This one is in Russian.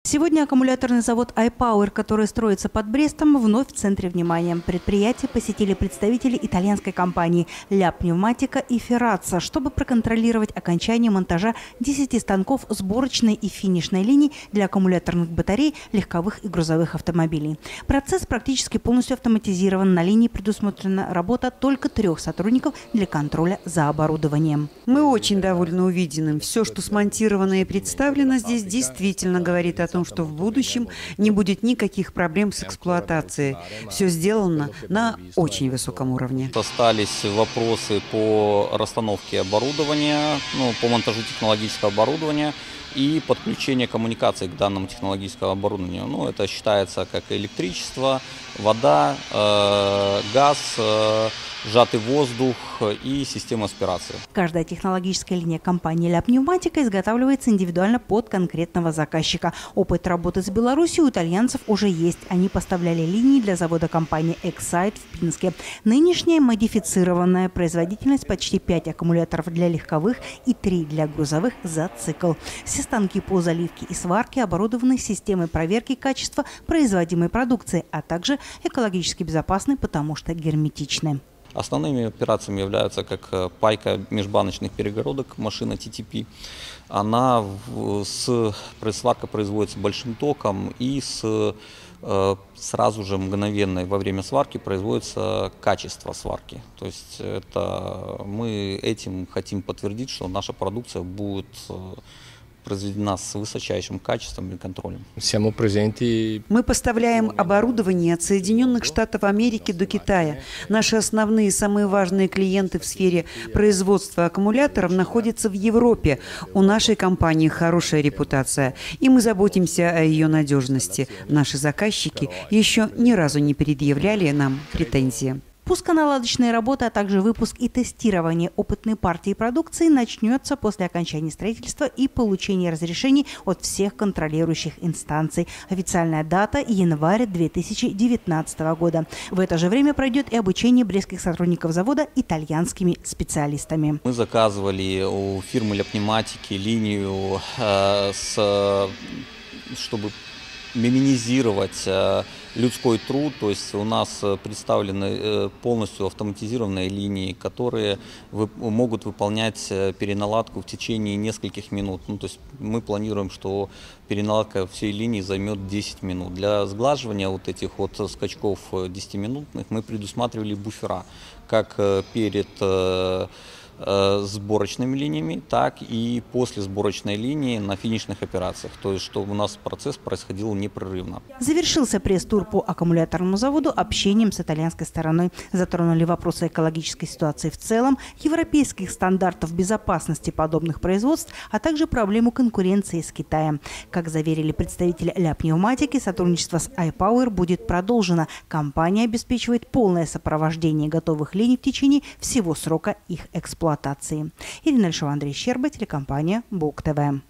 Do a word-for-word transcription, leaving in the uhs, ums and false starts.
Сегодня аккумуляторный завод iPower, который строится под Брестом, вновь в центре внимания. Предприятие посетили представители итальянской компании Ля Пневматика и Ферраца, чтобы проконтролировать окончание монтажа десяти станков сборочной и финишной линий для аккумуляторных батарей, легковых и грузовых автомобилей. Процесс практически полностью автоматизирован. На линии предусмотрена работа только трех сотрудников для контроля за оборудованием. Мы очень довольны увиденным. Все, что смонтировано и представлено здесь, действительно говорит о том, что в будущем не будет никаких проблем с эксплуатацией. Все сделано на очень высоком уровне. Остались вопросы по расстановке оборудования, ну, по монтажу технологического оборудования и подключение коммуникаций к данному технологическому оборудованию. Ну, это считается как электричество, вода, э, газ, э, сжатый воздух и система аспирации. Каждая технологическая линия компании «Ля Пневматика» изготавливается индивидуально под конкретного заказчика. Опыт работы с Беларусью у итальянцев уже есть. Они поставляли линии для завода компании «Эксайт» в Пинске. Нынешняя модифицированная производительность почти пять аккумуляторов для легковых и три для грузовых за цикл. Все станки по заливке и сварке оборудованы системой проверки качества производимой продукции, а также экологически безопасны, потому что герметичны. Основными операциями являются как пайка межбаночных перегородок, машина ти ти пи. Она с сварка производится большим током и с, сразу же мгновенно во время сварки производится качество сварки. То есть это, мы этим хотим подтвердить, что наша продукция будет произведена с высочайшим качеством и контролем. Мы поставляем оборудование от Соединенных Штатов Америки до Китая. Наши основные и самые важные клиенты в сфере производства аккумуляторов находятся в Европе. У нашей компании хорошая репутация, и мы заботимся о ее надежности. Наши заказчики еще ни разу не предъявляли нам претензии. Пусконаладочные работы, а также выпуск и тестирование опытной партии продукции начнется после окончания строительства и получения разрешений от всех контролирующих инстанций. Официальная дата – январь две тысячи девятнадцатого года. В это же время пройдет и обучение брестских сотрудников завода итальянскими специалистами. Мы заказывали у фирмы Ля Пневматики линию, э, с, чтобы минимизировать э, людской труд, то есть у нас представлены полностью автоматизированные линии, которые могут выполнять переналадку в течение нескольких минут. Ну, то есть мы планируем, что переналадка всей линии займет десять минут. Для сглаживания вот этих вот скачков десятиминутных мы предусматривали буфера, как перед сборочными линиями, так и после сборочной линии на финишных операциях. То есть, чтобы у нас процесс происходил непрерывно. Завершился пресс-тур по аккумуляторному заводу общением с итальянской стороной. Затронули вопросы экологической ситуации в целом, европейских стандартов безопасности подобных производств, а также проблему конкуренции с Китаем. Как заверили представители Ля Пневматики, сотрудничество с iPower будет продолжено. Компания обеспечивает полное сопровождение готовых линий в течение всего срока их эксплуатации. Ирина Альшова, Андрей Щерба, телекомпания БУК ТВ.